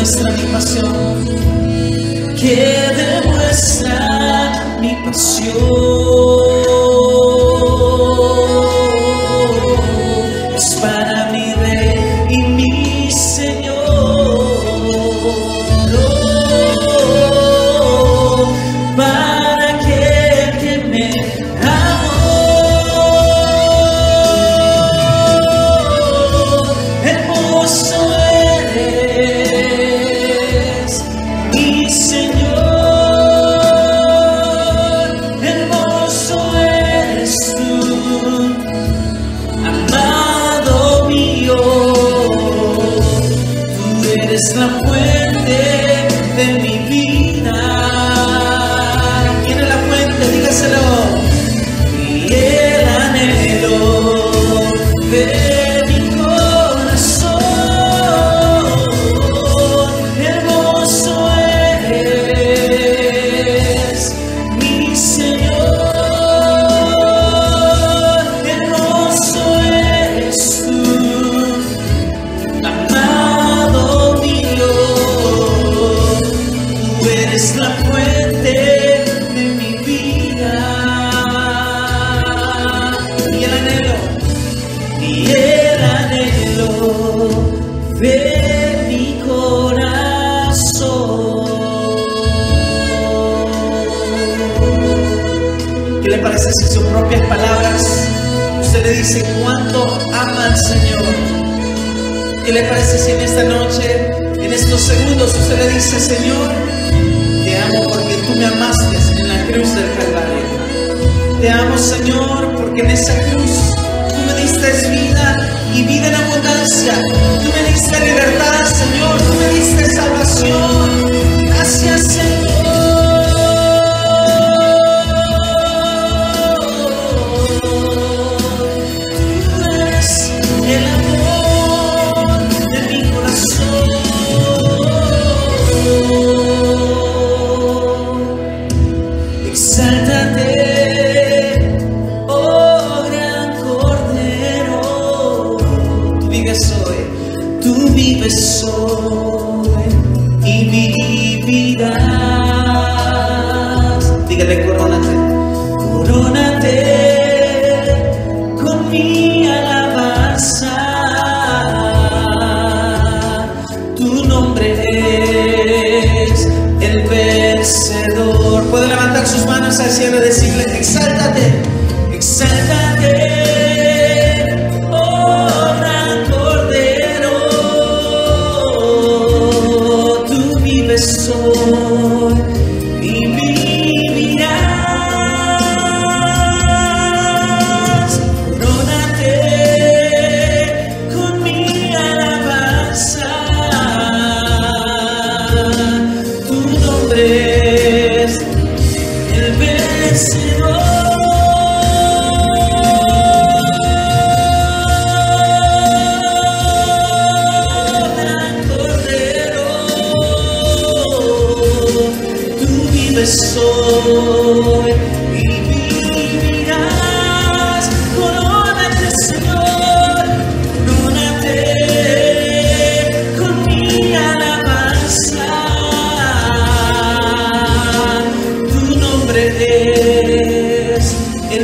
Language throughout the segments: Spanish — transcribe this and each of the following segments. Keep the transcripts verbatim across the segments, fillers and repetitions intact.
demuestra mi pasión, que demuestra mi pasión. Es para mi Rey y mi Señor. Oh, para aquel que me es la fuente de mi vida. ¿Quién es la fuente? Dígaselo. Y el anhelo de mi corazón. Hermoso eres, mi Señor. Hermoso eres tú, amado. Es la fuente de mi vida y el anhelo, y el anhelo de mi corazón. ¿Qué le parece si sus propias palabras usted le dice cuánto ama al Señor? ¿Qué le parece si en esta noche, en estos segundos, usted le dice: Señor, te amo porque tú me amaste en la cruz del Calvario. Te amo, Señor, porque en esa cruz tú me diste vida y vida en abundancia. Tú me diste libertad, Señor. Tú me diste salvación. Gracias, Señor. Tú eres el amor de mi corazón. Exáltate, oh gran Cordero. Tú vives hoy, tú vives hoy y vivirás. Dígale: corónate, corónate con mi alabanza. Tu nombre es el vencedor. Puede levantar sus manos al cielo y decirle: exáltate, exáltate, oh gran Cordero. Tú vives hoy y vivirás. Corónate con mi alabanza. Tu nombre es el vencedor. Gran Cordero, tú vives hoy y vivirás. Corónate, Señor, corónate con mi alabanza. Tu nombre es el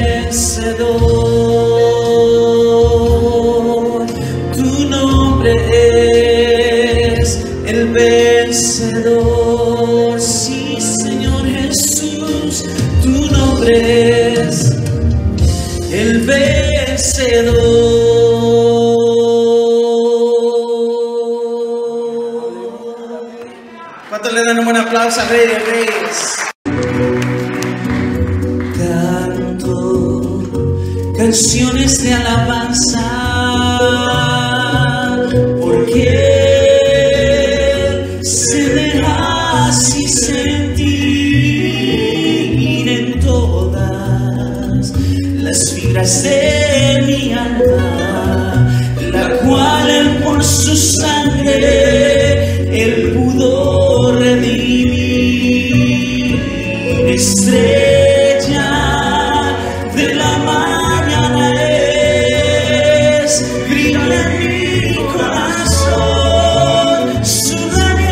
vencedor. Tu nombre es el vencedor. Sí, Señor Jesús, tu nombre es el vencedor. ¿Cuántos le dan un buen aplauso al Rey de Reyes? Canto canciones de alabanza porque se deja así sentir en todas las fibras de mi alma, la cual él por su sangre él pudo redimir. Estrella de la mañana es, brilla en mi corazón, su gran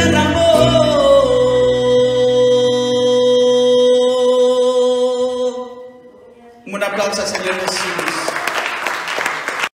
derramó. Un aplauso al Señor Jesús.